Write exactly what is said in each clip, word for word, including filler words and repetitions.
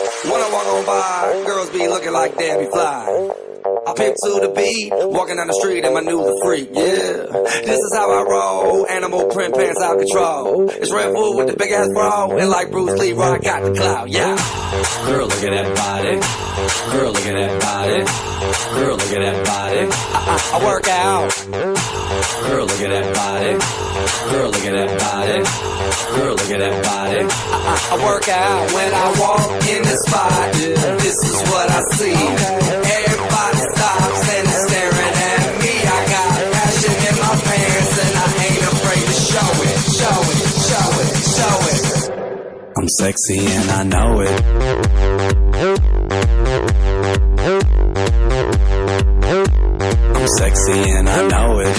When I walk on by, girls be looking like Debbie Fly. I pimp to the beat, walking down the street and my new the freak, yeah. This is how I roll, animal print pants out control. It's Red Bull with the big ass bra, and like Bruce Lee, I got the clout, yeah. Girl, look at that body. Girl, look at that body. Girl, look at that body. I, I, I work out. Girl, look at that body. Girl, look at that body. Girl, look at that body. I, I, I work out when I walk in the spot. This is what I see. Everybody stops and is staring at me. I got passion in my pants and I ain't afraid to show it, show it, show it, show it. I'm sexy and I know it. I'm sexy and I know it.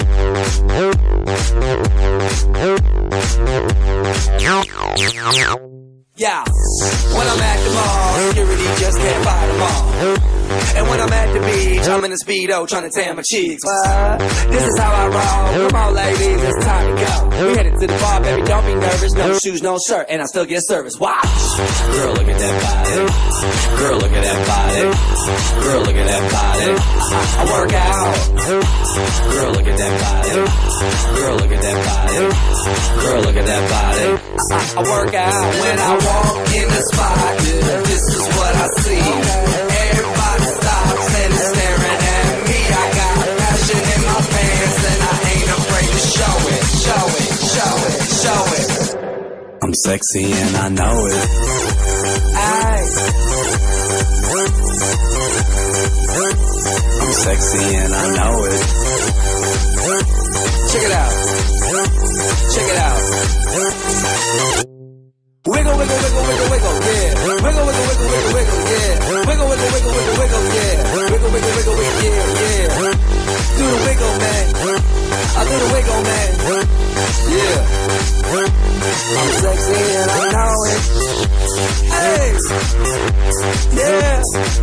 Yeah, when I'm at the mall, security just can't fight them all. And when I'm at the beach, I'm in a Speedo trying to tan my cheeks. What? This is how I roll. Come on, ladies, it's time to go. We headed to the bar, baby, don't be nervous. No shoes, no shirt, and I still get service. Watch. Girl, look at that body. Girl, look at that body. Girl, look at that body. I, I work out. Girl, look at that body. Girl, look at that body. Girl, look at that body. I, I, I work out when I walk in the spot. This is what I see. Everybody stops and is staring at me. I got passion in my pants and I ain't afraid to show it, show it, show it, show it. I'm sexy and I know it. Aye. I'm sexy and I know it. Check it out. Check it out. Wiggle, wiggle, wiggle, wiggle, wiggle, yeah. Wiggle, wiggle, wiggle, wiggle, wiggle, yeah. Wiggle, wiggle, wiggle, wiggle, wiggle, yeah. Wiggle, wiggle, wiggle, wiggle, yeah, yeah. Do the wiggle, man. I do the wiggle, man. Yeah. I'm sexy and I know it. Hey. Yeah.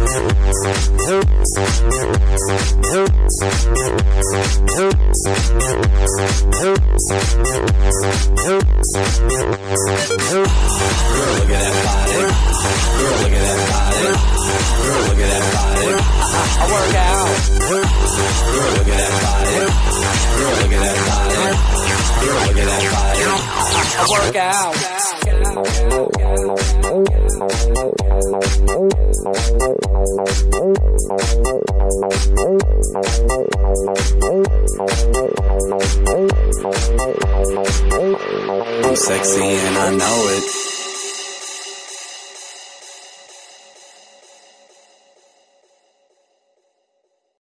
Girl, look at that body. Girl, look at that body. Girl, look at that body. I, I work out. Girl, look at that body. Girl, look at that body. Girl, look at that body. I, I work out. I'm sexy and I know it.